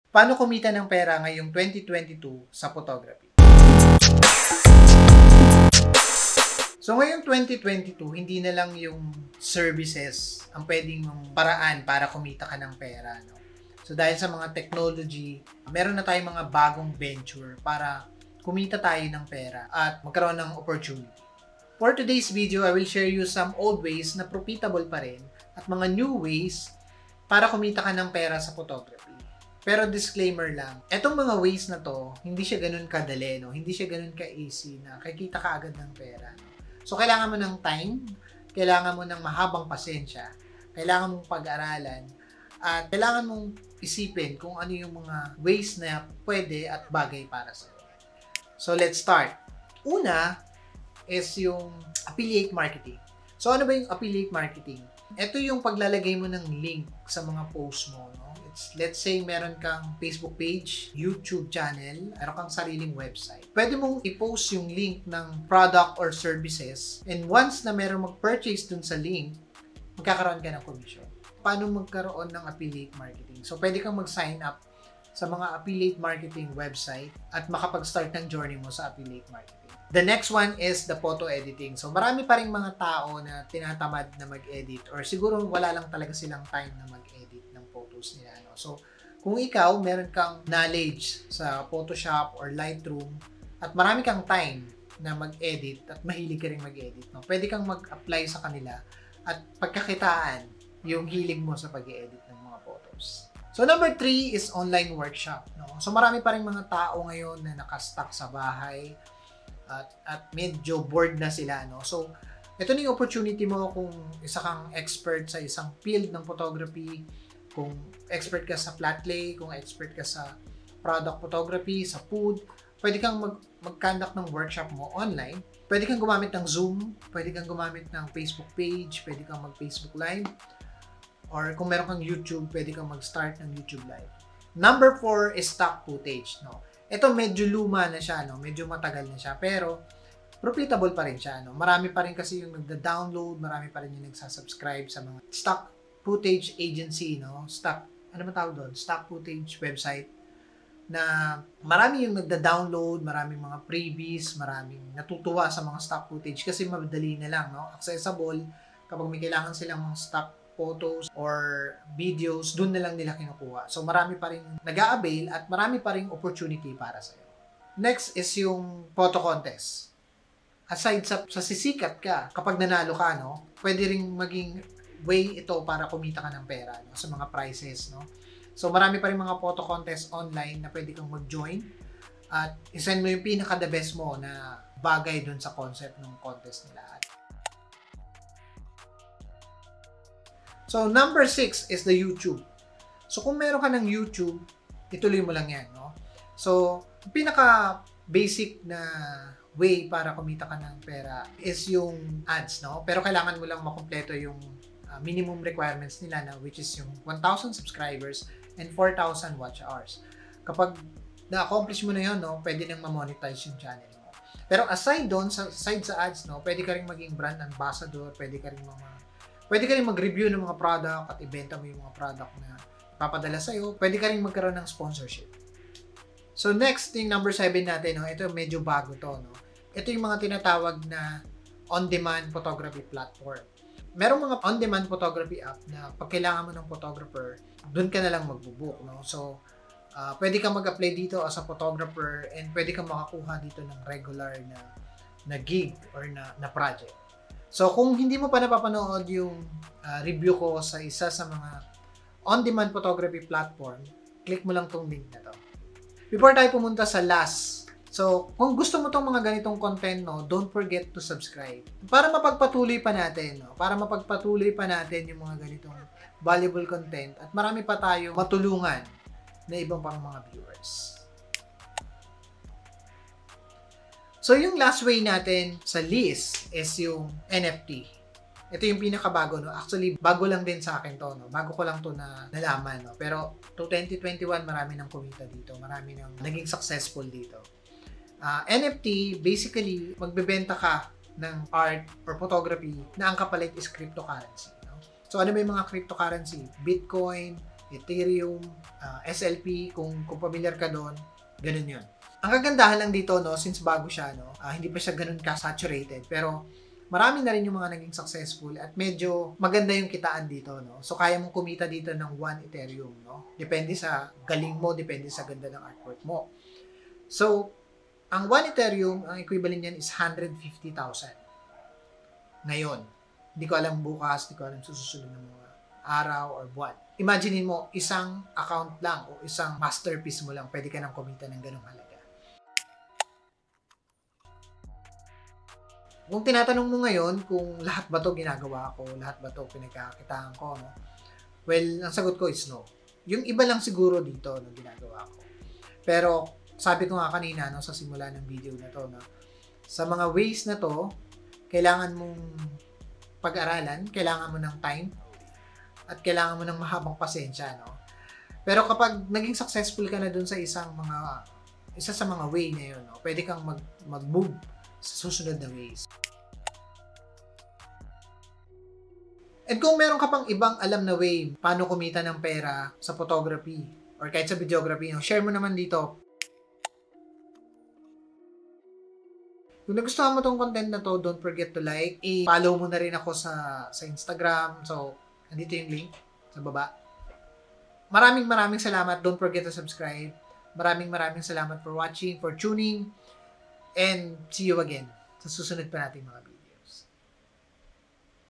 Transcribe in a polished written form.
Paano kumita ng pera ngayong 2022 sa photography? So ngayong 2022, hindi na lang yung services ang pwedeng mong paraan para kumita ka ng pera, no? So dahil sa mga technology, meron na tayong mga bagong venture para kumita tayo ng pera at magkaroon ng opportunity. For today's video, I will share you some old ways na profitable pa rin at mga new ways para kumita ka ng pera sa photography. Pero disclaimer lang, etong mga ways na to, hindi siya ganun kadali, no? Hindi siya ganun ka-easy na kikita ka agad ng pera. No? So, kailangan mo ng time, kailangan mo ng mahabang pasensya, kailangan mong pag-aralan, at kailangan mong isipin kung ano yung mga ways na pwede at bagay para sa'yo. So, let's start. Una is yung affiliate marketing. So, ano ba yung affiliate marketing? Ito yung paglalagay mo ng link sa mga post mo, no? Let's say meron kang Facebook page, YouTube channel, meron kang sariling website. Pwede mong i-post yung link ng product or services, and once na meron mag-purchase dun sa link, magkakaroon ka ng commission. Paano magkaroon ng affiliate marketing? So, pwede kang mag-sign up sa mga affiliate marketing website at makapag-start ng journey mo sa affiliate marketing. The next one is the photo editing. So, marami pa ring mga tao na tinatamad na mag-edit or siguro wala lang talaga silang time na mag-edit ng photos nila. No? So, kung ikaw, meron kang knowledge sa Photoshop or Lightroom at marami kang time na mag-edit at mahilig ka rin mag-edit, no? Pwede kang mag-apply sa kanila at pagkakitaan yung hilig mo sa pag-edit ng mga photos. So, number 3 is online workshop. No? So, marami pa rin mga tao ngayon na nakastuck sa bahay at medyo bored na sila, no? So, ito na yung opportunity mo kung isa kang expert sa isang field ng photography, kung expert ka sa flat lay, kung expert ka sa product photography, sa food, pwede kang mag-conduct ng workshop mo online. Pwede kang gumamit ng Zoom, pwede kang gumamit ng Facebook page, pwede kang mag-Facebook Live, or kung meron kang YouTube, pwede kang mag-start ng YouTube Live. Number 4 is stock footage, no? Ito medyo luma na siya, no? Medyo matagal na siya, pero profitable pa rin siya, no? Marami pa rin kasi yung nagda-download, marami pa rin yung nagsasubscribe sa mga stock footage agency, no? Ano ba tawag doon? Stock footage website na marami yung nagda-download, maraming mga freebies, maraming natutuwa sa mga stock footage kasi madali na lang, no? Accessible kapag may kailangan silang mga stock photos or videos, doon na lang nila kinukuha. So, marami pa rin nag-a-avail at marami pa rin opportunity para sa'yo. Next is yung photo contest. Aside sa sisikat ka, kapag nanalo ka, no, pwede rin maging way ito para kumita ka ng pera, no, sa mga prizes, no. So, marami pa rin mga photo contest online na pwede kang mag-join at isend mo yung pinaka-the best mo na bagay dun sa concept ng contest nila. So, number 6 is the YouTube. So, kung meron ka ng YouTube, ituloy mo lang yan, no? So, pinaka-basic na way para kumita ka ng pera is yung ads, no? Pero kailangan mo lang makumpleto yung minimum requirements nila, na which is yung 1,000 subscribers and 4,000 watch hours. Kapag na-accomplish mo na yun, no, pwede nang ma-monetize yung channel mo. Pero aside doon, side sa ads, no, pwede ka rin maging brand ambassador, pwede ka rin mag-review ng mga product at ibenta mo yung mga product na papadala sa'yo. Pwede ka rin magkaroon ng sponsorship. So, next thing, number 7 natin, no? Ito medyo bago to, no? Ito yung mga tinatawag na on-demand photography platform. Merong mga on-demand photography app na pag kailangan mo ng photographer, dun ka na lang magbubook, no? So, pwede kang mag-apply dito as a photographer and pwede kang makakuha dito ng regular na gig or na project. So, kung hindi mo pa napapanood yung review ko sa isa sa mga on-demand photography platform, click mo lang tong link na to. Before tayo pumunta sa last, so, kung gusto mo tong mga ganitong content, no, don't forget to subscribe. Para mapagpatuloy pa natin, no, yung mga ganitong valuable content at marami pa tayo matulungan na ibang pang mga viewers. So, yung last way natin sa list is yung NFT. Ito yung pinakabago, no? Actually, bago lang din sa akin to, no? Bago ko lang to na nalaman, no? Pero, to 2021, marami nang kumita dito. Marami nang naging successful dito. NFT, basically, magbebenta ka ng art or photography na ang kapalit is cryptocurrency, no? So, ano ba yung mga cryptocurrency? Bitcoin, Ethereum, SLP, kung familiar ka doon, ganun yun. Ang kagandahan lang dito, no, since bago siya, no, hindi pa siya ganun ka-saturated, pero marami na rin yung mga naging successful at medyo maganda yung kitaan dito, no. So, kaya mong kumita dito ng 1 Ethereum, no. Depende sa galing mo, depende sa ganda ng artwork mo. So, ang 1 Ethereum, ang equivalent niyan is 150,000. Ngayon, hindi ko alam bukas, hindi ko alam susunod ng mga araw or buwan. Imagine mo, isang account lang o isang masterpiece mo lang, pwede ka nang kumita ng ganung halaga. Kung tinatanong mo ngayon kung lahat ba to ginagawa ko, lahat ba to pinagkakitaan ko, no? Well, ang sagot ko is no. Yung iba lang siguro dito no ginagawa ko. Pero sabi ko nga kanina no sa simula ng video na to, no, sa mga ways na to, kailangan mong pag-aralan, kailangan mo ng time, at kailangan mo ng mahabang pasensya, no? Pero kapag naging successful ka na dun sa isa sa mga way na yun, no, pwede kang mag-move sa susunod na ways. And kung meron ka pang ibang alam na way paano kumita ng pera sa photography or kahit sa videography, no, share mo naman dito. Kung nagustuhan mo tong content na to, don't forget to like. I-follow mo na rin ako sa Instagram. So, andito yung link sa baba. Maraming salamat. Don't forget to subscribe. Maraming salamat for watching, for tuning. And see you again sa susunod pa nating mga video.